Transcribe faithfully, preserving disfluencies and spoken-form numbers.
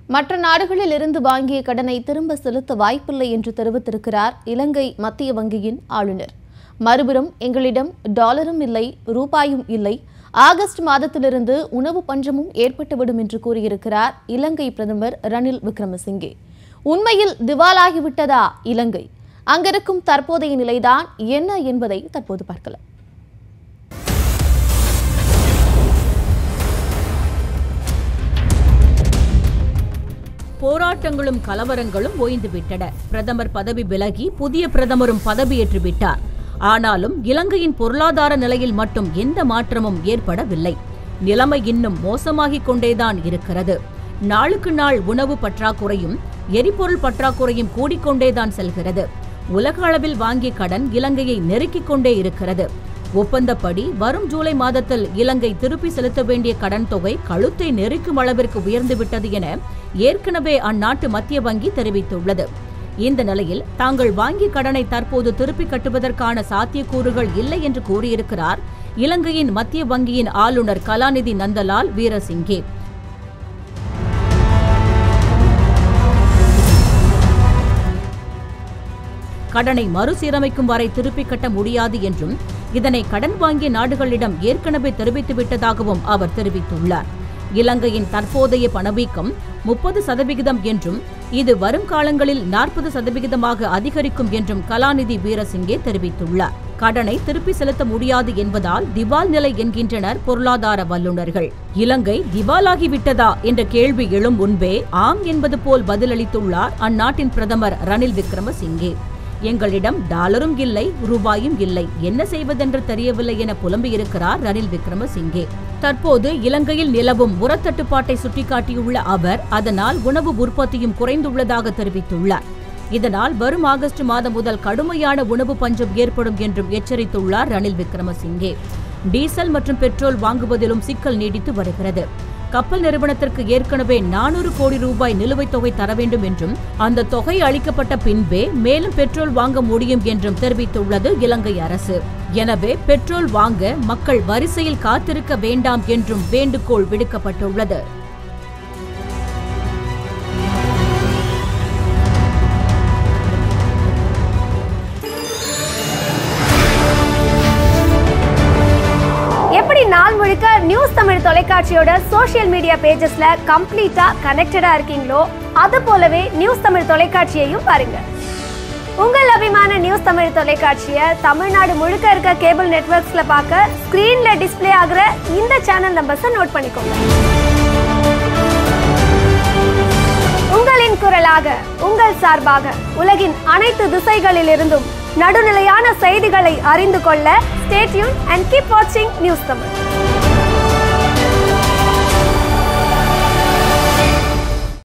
மற்ற நாடுகளில் இருந்து வாங்கிய கடனை திரும்ப செலுத்த வாய்ப்பில்லை என்று தெரிவித்திருக்கிறார் இலங்கை மத்திய வங்கியின் ஆளுநர். மறுபுறம் எங்களிடம் டாலரும் இல்லை, ரூபாயும் இல்லை, ஆகஸ்ட் மாதத்திலிருந்து உணவு பஞ்சமும் ஏற்பட்டுவிடும் என்று கூறியிருக்கிறார் இலங்கை பிரதமர் ரணில் விக்ரமசிங்கே. உண்மையில் திவாலாகிவிட்டதா இலங்கை? அங்கிருக்கும் தற்போதைய நிலைதான் என்ன என்பதை தற்போது பார்க்கலாம். போராட்டங்களும் கலவரங்களும் ஓய்ந்துவிட்டன. பிரதமர் பதவி விலகி புதிய பிரதமரும் பதவியேற்று விட்டார். ஆனாலும் இலங்கையின் பொருளாதார நிலையில் மட்டும் எந்த மாற்றமும் ஏற்படவில்லை. நிலைமை இன்னும் மோசமாகிக் கொண்டேதான் இருக்கிறது. நாளுக்கு நாள் உணவு பற்றாக்குறையும் எரிபொருள் பற்றாக்குறையும் கூடிக்கொண்டேதான் செல்கிறது. உலக அளவில் வாங்கிய கடன் இலங்கையை நெருக்கிக் கொண்டே இருக்கிறது. ஒப்பந்தப்படி வரும் ஜூலை மாதத்தில் இலங்கை திருப்பி செலுத்த வேண்டிய கடன் தொகை கழுத்தை நெருக்கும் அளவிற்கு உயர்ந்துவிட்டது என ஏற்கனவே அந்நாட்டு மத்திய வங்கி தெரிவித்துள்ளது. இந்த நிலையில் தாங்கள் வாங்கிய கடனை தற்போது திருப்பி கட்டுவதற்கான சாத்தியக்கூறுகள் இல்லை என்று கூறியிருக்கிறார் இலங்கையின் மத்திய வங்கியின் ஆளுநர் கலாநிதி நந்தலால் வீரசிங்கே. கடனை மறுசீரமைக்கும் வரை திருப்பி கட்ட முடியாது என்றும் இதனை கடன் வாங்கிய நாடுகளிடம் ஏற்கனவே தெரிவித்துவிட்டதாகவும் அவர் தெரிவித்துள்ளார். இலங்கையின் தற்போதைய பணவீக்கம் முப்பது சதவிகிதம் என்றும் இது வரும் காலங்களில் நாற்பது சதவிகிதமாக அதிகரிக்கும் என்றும் கலாநிதி வீரசிங்கே தெரிவித்துள்ளார். கடனை திருப்பி செலுத்த முடியாது என்பதால் திவால் நிலை என்கின்றனர் பொருளாதார வல்லுநர்கள். இலங்கை திவாலாகிவிட்டதா என்ற கேள்வி எழும் முன்பே ஆம் என்பது போல் பதிலளித்துள்ளார் அந்நாட்டின் பிரதமர் ரணில் விக்ரமசிங்கே. எங்களிடம் டாலரும் இல்லை, ரூபாயும் இல்லை, என்ன செய்வதென்று தெரியவில்லை என புலம்பியிருக்கிறார் ரணில் விக்ரமசிங்கே. தற்போது இலங்கையில் நிலவும் உரத்தட்டுப்பாட்டை சுட்டிக்காட்டியுள்ள அவர் அதனால் உணவு உற்பத்தியும் குறைந்துள்ளதாக தெரிவித்துள்ளார். இதனால் வரும் ஆகஸ்ட் மாதம் முதல் கடுமையான உணவு பஞ்சம் ஏற்படும் என்றும் எச்சரித்துள்ளார் ரணில் விக்ரமசிங்கே. டீசல் மற்றும் பெட்ரோல் வாங்குவதிலும் சிக்கல் நீடித்து வருகிறது. கப்பல் நிறுவனத்திற்கு ஏற்கனவே நானூறு கோடி ரூபாய் நிலுவைத் தொகை தர வேண்டும் என்றும் அந்த தொகை அளிக்கப்பட்ட பின்பே மேலும் பெட்ரோல் வாங்க முடியும் என்றும் தெரிவித்துள்ளது இலங்கை அரசு. எனவே பெட்ரோல் வாங்க மக்கள் வரிசையில் காத்திருக்க வேண்டாம் என்றும் வேண்டுகோள் விடுக்கப்பட்டுள்ளது. எப்படி நாள் முழுக்க நியூஸ் தமிழ் தொலைக்காட்சியோட சோஷியல் மீடியா பேஜஸ்ல கம்ப்ளீட்டா கனெக்டடா இருக்கீங்களோ அது போலவே நியூஸ் தமிழ் தொலைக்காட்சியையும் பாருங்க. உங்கள் அபிமான நியூஸ் தமிழ் தொலைக்காட்சியை தமிழ்நாடு முழுக்க இருக்க கேபிள் நெட்வொர்க்ஸ்ல பார்க்க ஸ்கிரீன்ல டிஸ்பிளே ஆகிற இந்த சேனல் நம்பர்ஸை நோட் பண்ணிக்கோங்க. உங்களின் குரலாக, உங்கள் சார்பாக உலகின் அனைத்து திசைகளிலிருந்தும் நடுநிலையான செய்திகளை அறிந்து கொள்ள ஸ்டே டியூன் அண்ட் கீப் வாட்சிங் நியூஸ் தமிழ்.